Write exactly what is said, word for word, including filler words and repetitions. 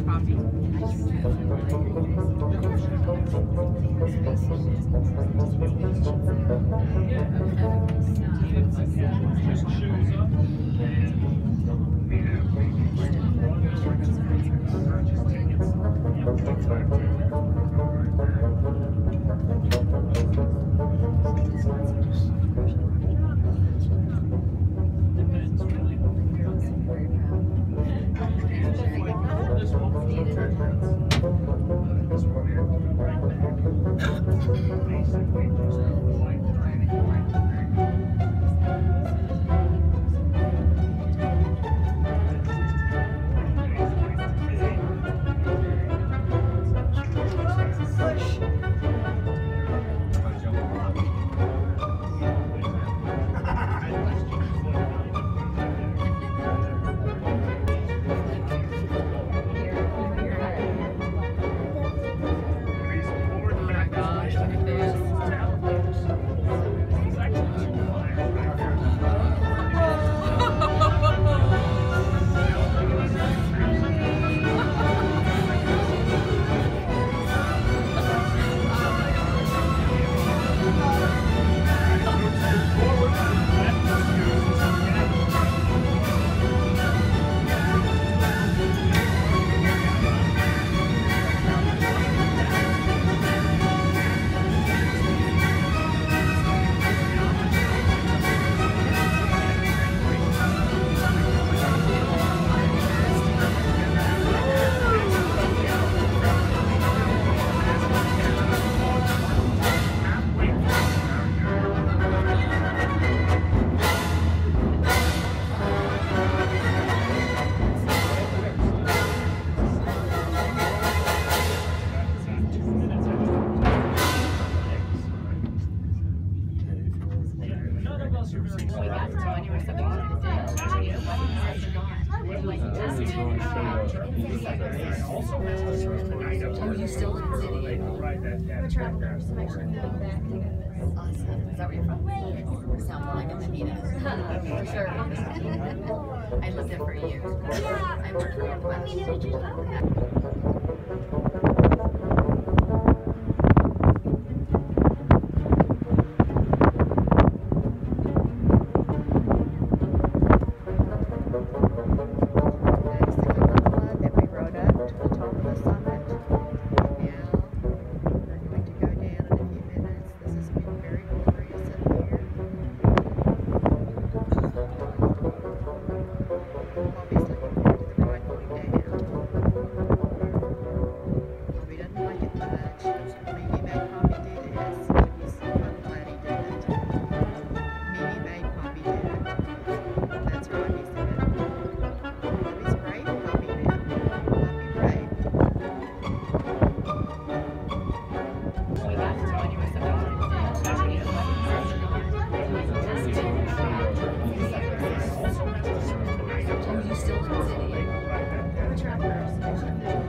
Oh, you still in the city? We're travelers, so I should go back to go. Awesome. Is that where you're from? Sound more like a Medina. For sure. I lived there for a year. Yeah. I worked for Northwest. I mean, did you? Okay. Oh, you still in the city? We're travelers.